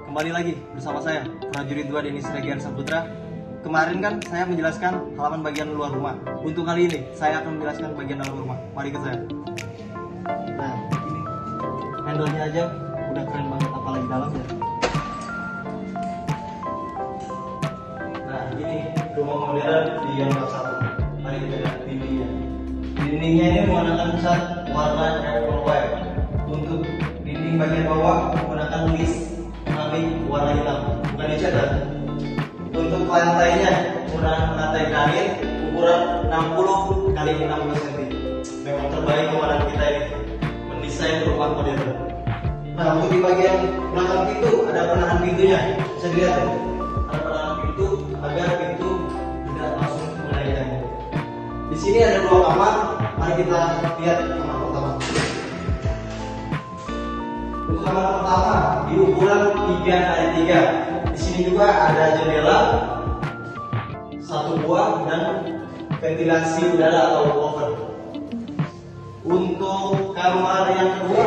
Kembali lagi bersama saya, Prajurit 2 Denis Regian Saputra. Kemarin kan saya menjelaskan halaman bagian luar rumah. Untuk kali ini, saya akan menjelaskan bagian dalam rumah. Mari ikut saya. Nah, ini handle-nya aja udah keren banget, apalagi dalamnya. Nah, ini rumah modern di yang satu. Mari kita lihat dindingnya. Dindingnya ini menggunakan cat warna apple white. Untuk dinding bagian bawah menggunakan list warna hitam, bukan dicat. Untuk lantainya menggunakan lantai granit ukuran 60 x 60 cm. Memang terbaik komandan kita ini mendesain rumah modern. Nah, untuk di bagian belakang pintu ada penahan pintunya, bisa dilihat ya? Ada penahan pintu agar pintu tidak langsung mengenai tembok. Di sini ada dua kamar, mari kita lihat kamar pertama. Untuk kamar pertama di ukuran 3x3. Di sini juga ada jendela satu buah dan ventilasi udara atau oven. Untuk kamar yang kedua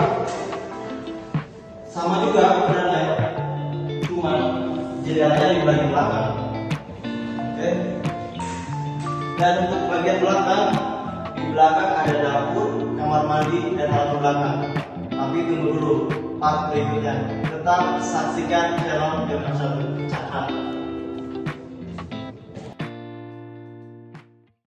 sama juga ukurannya, cuma jendelanya di bagian belakang. Oke. Dan untuk bagian belakang, di belakang ada dapur, kamar mandi dan halaman belakang. Tapi tunggu dulu part berikutnya. Tetap saksikan channel Jurnal 1 Cakra.